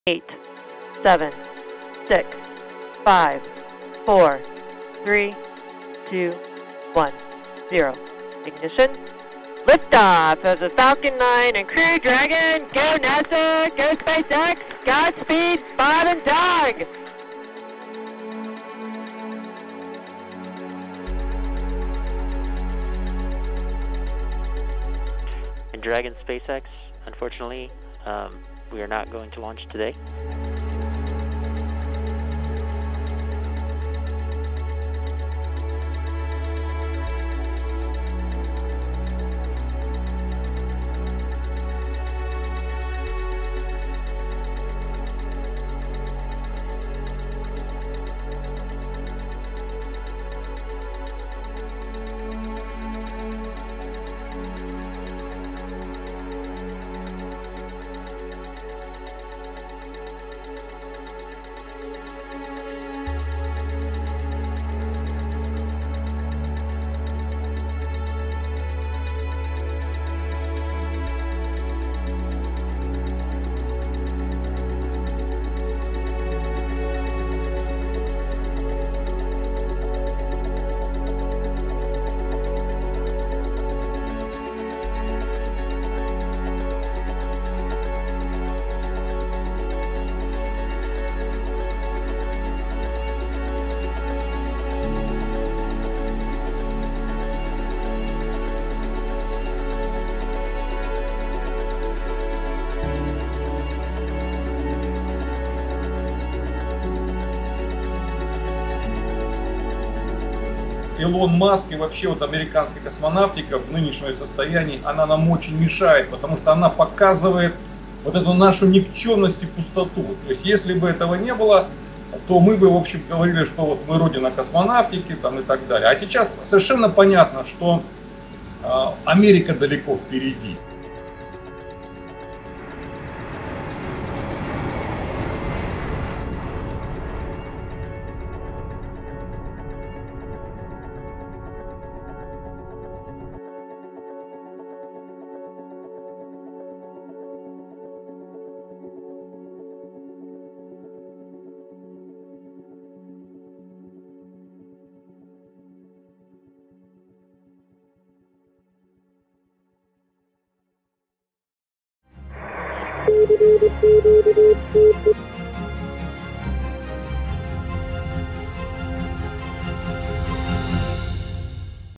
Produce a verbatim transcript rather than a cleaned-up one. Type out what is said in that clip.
eight, seven, six, five, four, three, two, one, zero. Ignition. Liftoff of the Falcon nine and Crew Dragon. Go NASA, go SpaceX, Godspeed, Bob and Doug. And Dragon SpaceX, unfortunately, um, we are not going to launch today. Илон Маск и вообще вот американская космонавтика в нынешнем состоянии, она нам очень мешает, потому что она показывает вот эту нашу никчемность и пустоту. То есть если бы этого не было, то мы бы, в общем, говорили, что вот мы родина космонавтики там и так далее. А сейчас совершенно понятно, что э, Америка далеко впереди. Thank you.